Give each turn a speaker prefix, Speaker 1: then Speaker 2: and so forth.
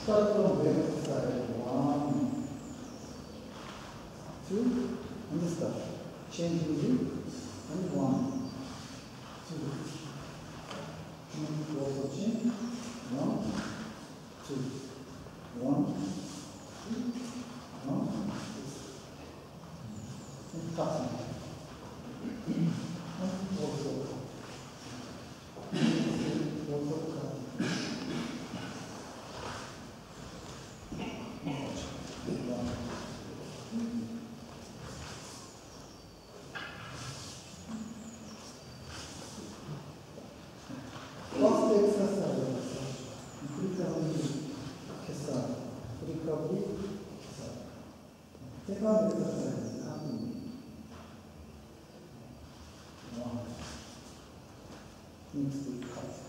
Speaker 1: Start from left side. 1, 2, and start. Change music. And 1, 2. And also change. 1, 2. 1, 2, 1, 2. And cut. And also cut. Also cut. First exercise. Recovery. Second exercise. One. Next we cut.